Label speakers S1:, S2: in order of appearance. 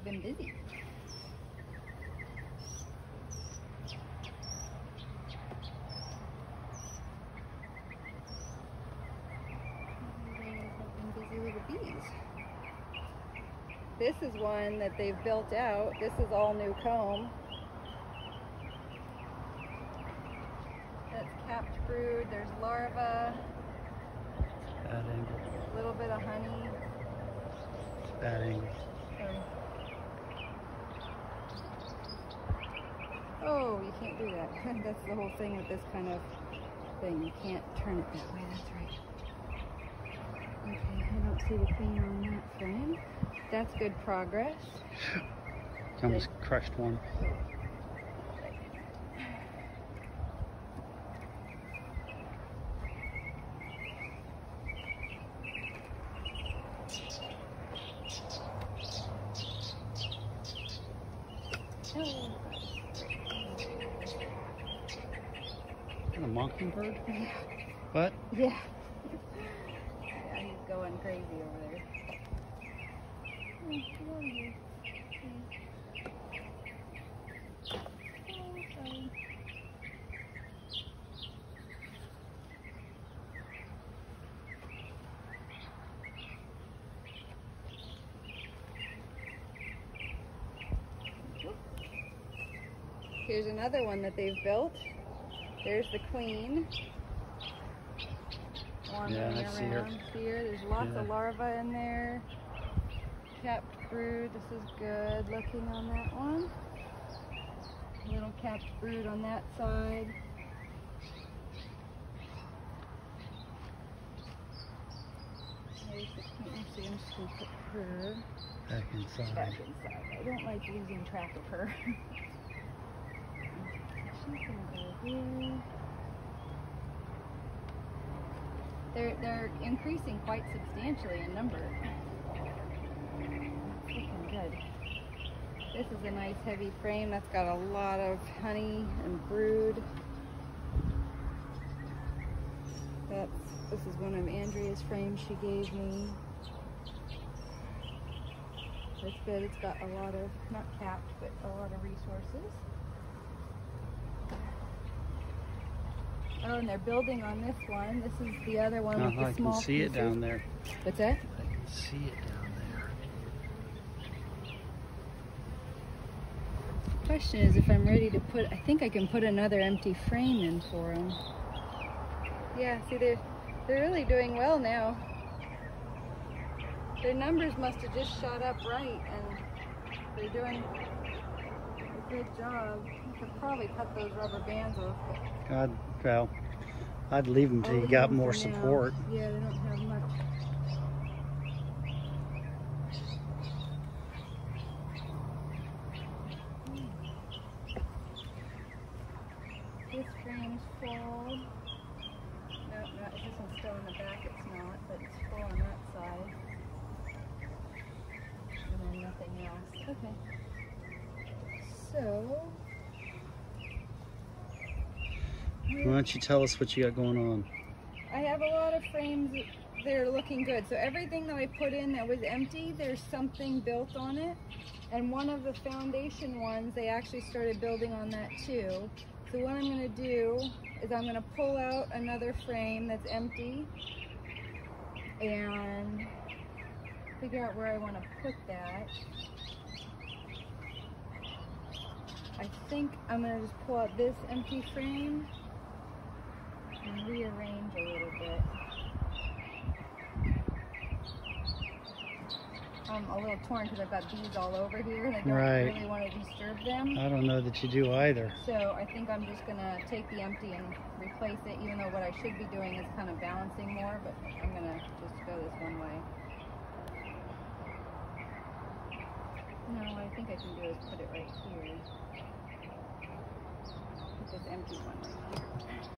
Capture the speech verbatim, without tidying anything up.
S1: been busy. Bees. This is one that they've built out. This is all new comb. That's capped brood. There's larva.
S2: Bad angle.
S1: A little bit of honey.
S2: Bad angle.
S1: Oh, oh you can't do that. That's the whole thing with this kind of thing. You can't turn it that way. That's right. Okay, I don't see the queen on that frame. That's good progress.
S2: Almost crushed one.
S1: Oh.
S2: A mockingbird?
S1: Yeah.
S2: What?
S1: Yeah. Yeah, he's going crazy over there. Oh, come on here. Oh, sorry. Here's another one that they've built. There's the queen.
S2: Yeah, I see her.
S1: Here. There's lots
S2: yeah.
S1: of larvae in there. Capped brood. This is good looking on that one. Little capped brood on that side. There's the queen. Actually, I'm just going to put her
S2: Back inside.
S1: back inside. I don't like losing track of her. She's going to go here. They're, they're increasing quite substantially in number. It's looking good. This is a nice heavy frame that's got a lot of honey and brood. That's, this is one of Andrea's frames she gave me. It's good. It's got a lot of, not capped, but a lot of resources. Oh, and they're building on this one. This is the other one
S2: uh-huh,
S1: with the small
S2: I can see
S1: pieces.
S2: it down there.
S1: What's that?
S2: I can see it down there.
S1: The question is if I'm ready to put, I think I can put another empty frame in for them. Yeah, see, they're, they're really doing well now. Their numbers must have just shot up right, and they're doing a good job. I could probably cut those rubber bands off. But
S2: God, well, I'd leave them till
S1: I'll
S2: you
S1: leave
S2: got
S1: them
S2: more
S1: for now.
S2: support.
S1: Yeah, they don't have much. This frame's full. No, no, this one's still in the back, it's not, but it's full on that side. And then nothing else. Okay. So,
S2: Why don't you tell us what you got going on?
S1: I have a lot of frames that are looking good. So everything that I put in that was empty, there's something built on it. And one of the foundation ones, they actually started building on that too. So what I'm gonna do is I'm gonna pull out another frame that's empty and figure out where I wanna put that. I think I'm gonna just pull out this empty frame and rearrange a little bit. I'm a little torn because I've got bees all over here and I don't
S2: Right.
S1: really want to disturb them.
S2: I don't know that you do either.
S1: So I think I'm just going to take the empty and replace it, even though what I should be doing is kind of balancing more, but I'm going to just go this one way. No, what I think I can do is put it right here. Put this empty one right here.